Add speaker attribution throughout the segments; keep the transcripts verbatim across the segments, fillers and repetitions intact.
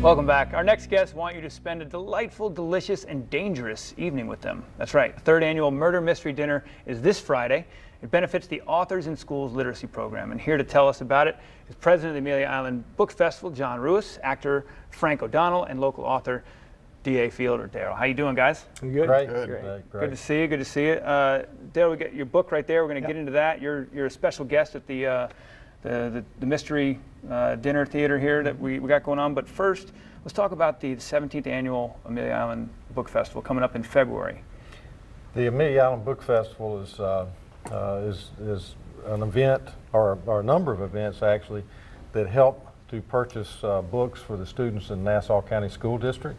Speaker 1: Welcome back. Our next guests want you to spend a delightful, delicious, and dangerous evening with them. That's right. The third annual Murder Mystery Dinner is this Friday. It benefits the Authors in Schools Literacy Program. And here to tell us about it is President of the Amelia Island Book Festival, John Ruiz, actor Frank O'Donnell, and local author D A Fielder. Daryl, how you doing, guys?
Speaker 2: I'm good.
Speaker 3: Great.
Speaker 2: Good.
Speaker 3: Great. Great.
Speaker 1: Good to see you. Good to see you. Uh, Daryl, we got your book right there. We're going to
Speaker 2: Yep.
Speaker 1: get into that. You're you're a special guest at the uh, the, the the mystery uh, dinner theater here that we, we got going on. But first, let's talk about the seventeenth annual Amelia Island Book Festival coming up in February.
Speaker 3: The Amelia Island Book Festival is uh, uh, is is an event, or, or a number of events actually, that help to purchase uh, books for the students in Nassau County School District.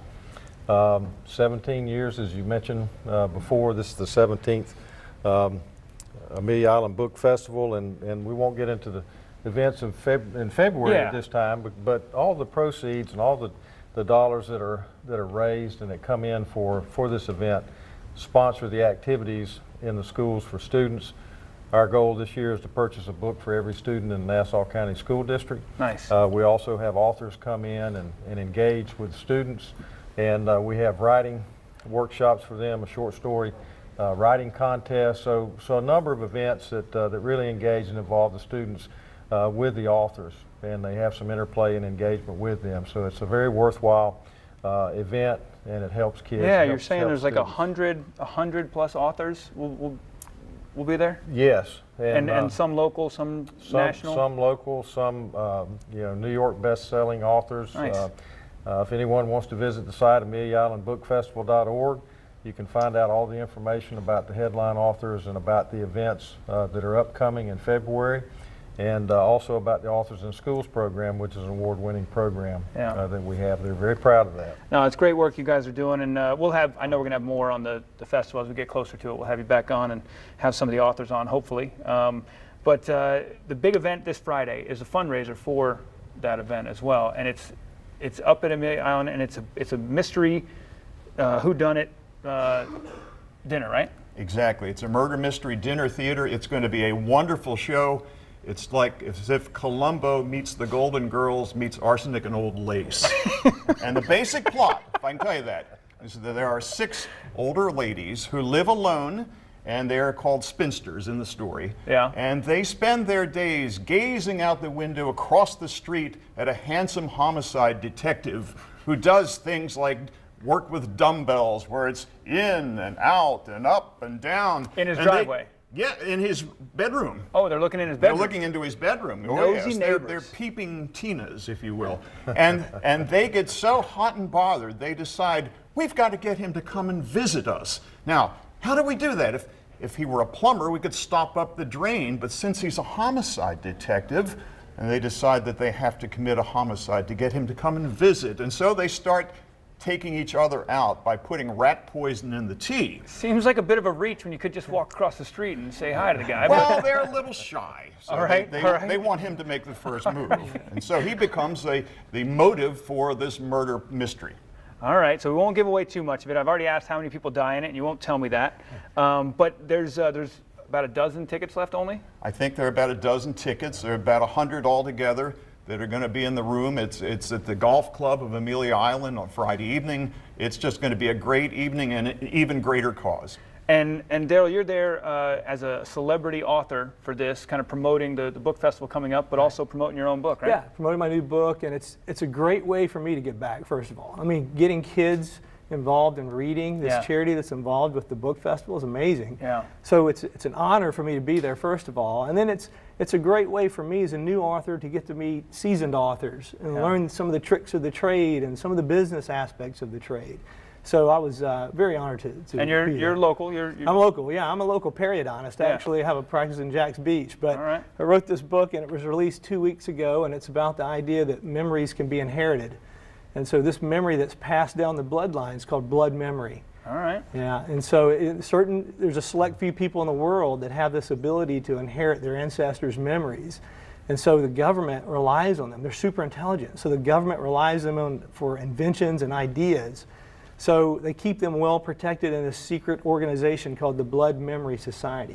Speaker 3: Um, seventeen years, as you mentioned uh, before. This is the seventeenth um, Amelia Island Book Festival, and, and we won't get into the events in, Feb in February
Speaker 1: yeah.
Speaker 3: at this time, but, but all the proceeds and all the, the dollars that are that are raised and that come in for, for this event sponsor the activities in the schools for students. Our goal this year is to purchase a book for every student in the Nassau County School District.
Speaker 1: Nice.
Speaker 3: Uh, we also have authors come in and, and engage with students. And uh, we have writing workshops for them, a short story uh, writing contest. So, so a number of events that, uh, that really engage and involve the students uh, with the authors. And they have some interplay and engagement with them. So it's a very worthwhile uh, event, and it helps kids.
Speaker 1: Yeah,
Speaker 3: helps,
Speaker 1: you're saying
Speaker 3: helps
Speaker 1: there's like a
Speaker 3: students.
Speaker 1: hundred, a hundred plus authors will, will, will be there?
Speaker 3: Yes.
Speaker 1: And, and,
Speaker 3: uh,
Speaker 1: and some local, some,
Speaker 3: some
Speaker 1: national?
Speaker 3: Some local, some um, you know, New York best-selling authors.
Speaker 1: Nice.
Speaker 3: Uh, Uh, if anyone wants to visit the site, Amelia Island Book Festival dot org, you can find out all the information about the headline authors and about the events uh, that are upcoming in February, and uh, also about the Authors in Schools program, which is an award-winning program
Speaker 1: Yeah.
Speaker 3: uh, that we have. They're very proud of that.
Speaker 1: No, it's great work you guys are doing, and uh, we'll have, I know we're going to have more on the, the festival as we get closer to it. We'll have you back on and have some of the authors on, hopefully. Um, but uh, the big event this Friday is a fundraiser for that event as well, and it's It's up at Amelia Island, and it's a it's a mystery uh, whodunit uh, dinner, right?
Speaker 4: Exactly. It's a murder mystery dinner theater. It's going to be a wonderful show. It's like as if Columbo meets the Golden Girls meets arsenic and old lace. And the basic plot, if I can tell you that, is that there are six older ladies who live alone, and they are called spinsters in the story.
Speaker 1: Yeah.
Speaker 4: And they spend their days gazing out the window across the street at a handsome homicide detective who does things like work with dumbbells, where it's in and out and up and down.
Speaker 1: In his
Speaker 4: And they-
Speaker 1: driveway.
Speaker 4: yeah, in his bedroom.
Speaker 1: Oh, they're looking in his bedroom.
Speaker 4: They're looking into his bedroom. Oh,
Speaker 1: Nosy
Speaker 4: yes. They're,
Speaker 1: neighbors.
Speaker 4: they're peeping Tinas, if you will. And, and they get so hot and bothered, they decide, we've got to get him to come and visit us. Now, how do we do that? If, if he were a plumber, we could stop up the drain, but since he's a homicide detective, and they decide that they have to commit a homicide to get him to come and visit. And so they start taking each other out by putting rat poison in the tea.
Speaker 1: Seems like a bit of a reach when you could just walk across the street and say hi to the guy.
Speaker 4: Well, they're a little shy. So
Speaker 1: All right,
Speaker 4: they, they,
Speaker 1: all right.
Speaker 4: they want him to make the first move. And so he becomes a, the motive for this murder mystery.
Speaker 1: All right, so we won't give away too much of it. I've already asked how many people die in it, and you won't tell me that. Um, but there's uh, there's about a dozen tickets left only?
Speaker 4: I think there are about a dozen tickets. There are about a hundred altogether that are going to be in the room. It's, it's at the Golf Club of Amelia Island on Friday evening. It's just going to be a great evening and an even greater cause.
Speaker 1: And, and Daryl, you're there uh, as a celebrity author for this, kind of promoting the, the book festival coming up, but also promoting your own book, right?
Speaker 2: Yeah, promoting my new book, and it's it's a great way for me to give back, first of all. I mean, getting kids involved in reading, this
Speaker 1: Yeah.
Speaker 2: charity that's involved with the book festival is amazing.
Speaker 1: Yeah.
Speaker 2: So it's it's an honor for me to be there, first of all, and then it's it's a great way for me as a new author to get to meet seasoned authors and
Speaker 1: Yeah.
Speaker 2: learn some of the tricks of the trade and some of the business aspects of the trade. So I was uh, very honored to, to
Speaker 1: And you're
Speaker 2: be
Speaker 1: you're
Speaker 2: there.
Speaker 1: local. You're, you're
Speaker 2: I'm local, yeah. I'm a local periodontist.
Speaker 1: Yeah.
Speaker 2: Actually, I have a practice in Jack's Beach. But
Speaker 1: All right.
Speaker 2: I wrote this book, and it was released two weeks ago, and it's about the idea that memories can be inherited. And so this memory that's passed down the bloodline is called blood memory.
Speaker 1: All right.
Speaker 2: Yeah, and so in certain, there's a select few people in the world that have this ability to inherit their ancestors' memories. And so the government relies on them. They're super intelligent. So the government relies on them for inventions and ideas. So they keep them well protected in a secret organization called the Blood Memory Society.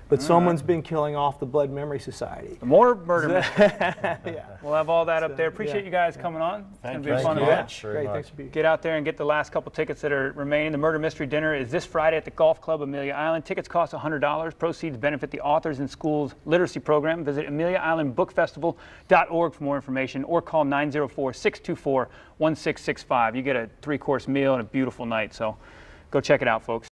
Speaker 2: but someone's been killing off the Blood Memory Society.
Speaker 1: More murder mysteries.
Speaker 2: Yeah.
Speaker 1: We'll have all that up
Speaker 2: So,
Speaker 1: there. Appreciate
Speaker 2: yeah,
Speaker 1: you guys
Speaker 2: yeah.
Speaker 1: coming on. It's
Speaker 4: Thank
Speaker 1: going to
Speaker 4: you
Speaker 1: be a
Speaker 4: so
Speaker 1: fun
Speaker 4: much.
Speaker 1: event.
Speaker 3: Very
Speaker 2: Great,
Speaker 3: much.
Speaker 2: thanks for being here.
Speaker 1: Get out there and get the last couple tickets that are remaining. The Murder Mystery Dinner is this Friday at the Golf Club Amelia Island. Tickets cost one hundred dollars. Proceeds benefit the Authors in Schools Literacy Program. Visit amelia island book festival dot org for more information or call nine zero four, six two four, one six six five. You get a three-course meal and a beautiful night, so go check it out, folks.